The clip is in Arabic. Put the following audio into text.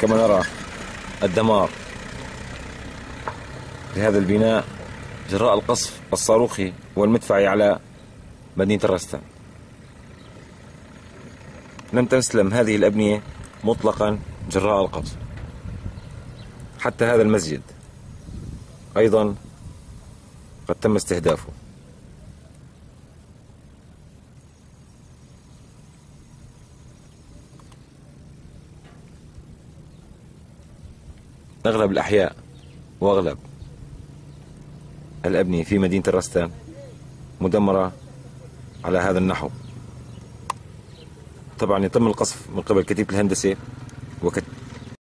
كما نرى الدمار لهذا البناء جراء القصف الصاروخي والمدفعي على مدينة الرستان. لم تسلم هذه الأبنية مطلقا جراء القصف. حتى هذا المسجد أيضا قد تم استهدافه. أغلب الأحياء وأغلب الأبنية في مدينة الرستان مدمرة على هذا النحو. طبعا يتم القصف من قبل كتيبة الهندسة